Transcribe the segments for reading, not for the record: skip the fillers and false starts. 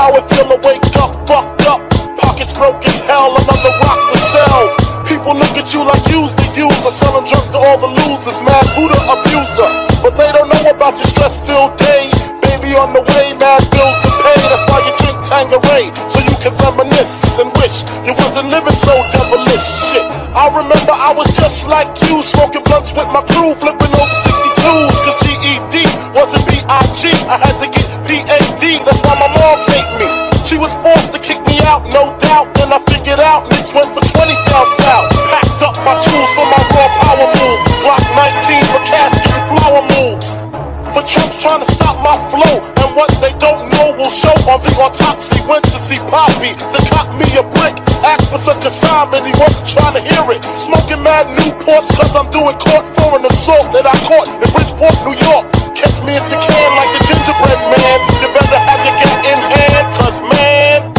how it feel to wake up, fucked up. Pockets broke as hell, another rock to sell. People look at you like you's the user, selling drugs to all the losers, mad Buddha abuser. But they don't know about your stress-filled day. Baby on the way, mad bills to pay. That's why you drink Tanqueray, so you can reminisce and wish you wasn't living so devilish. Shit, I remember I was just like you, smoking blunts with my crew, flipping over 62s. Cause GED wasn't B.I.G. I had to get P.A.D. That's why my moms hate me. She was forced to kick me out, no doubt. Then I figured out Knicks went for 20 down south. Packed up my tools for my raw power move. Glock 19 for casket and flower moves. For Trump's trying to stop my flow, and what they don't know will show on the autopsy. Went to see Poppy to cop me a brick. Asked for some consignment, he wasn't trying to hear it. Smoking mad Newports cause I'm doing court for an assault that I caught in Bridgeport, New York. Catch me if you can like the gingerbread man. You better have your gat in hand, cause man,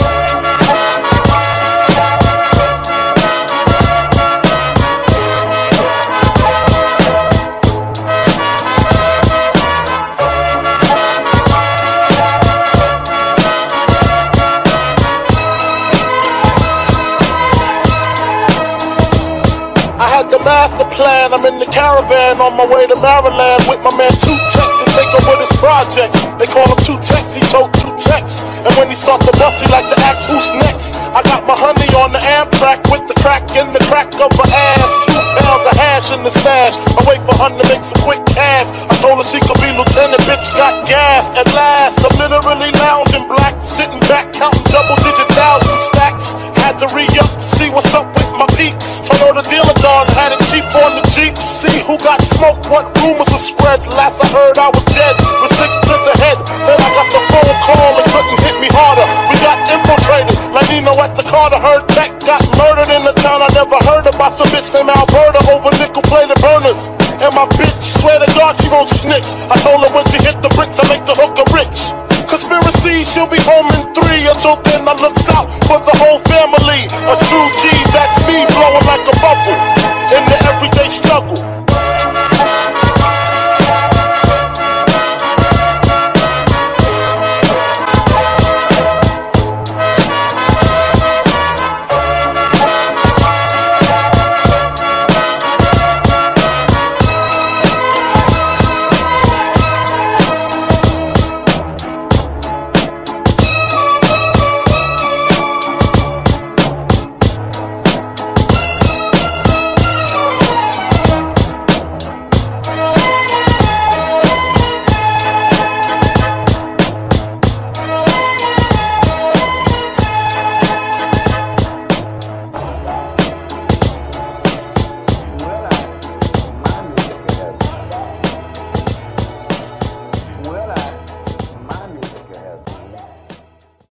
the master plan, I'm in the caravan on my way to Maryland with my man Two Tex to take over this project. They call him Two Tex, he told Two Tex. And when he start the bus, he like to ask who's next. I got my honey on the Amtrak with the crack in the crack of her ass. 2 pounds of hash in the stash. I wait for her to make some quick cash. I told her she could be lieutenant, bitch got gas. At last, I'm literally lounging black, sitting back counting double-digit thousand stacks. Had to re-up to see what's up with my peeps. Told her the dealer done had it cheap on the Jeep. See who got smoked, what rumors were spread. Last I heard I was dead, with 6 to the head. Then I got the phone call, it couldn't hit me harder. We got infiltrated, like Nino at the Carter. Heard Tech got murdered in the town I never heard about. Some bitch named Alberta over nickel-plated burners. And my bitch, swear to God she won't snitch. I told her when she hit the bricks I make the hooker rich. Conspiracy, she'll be home in 3. Until then I looks out for the whole family. A true G, that's me blowing like a bubble.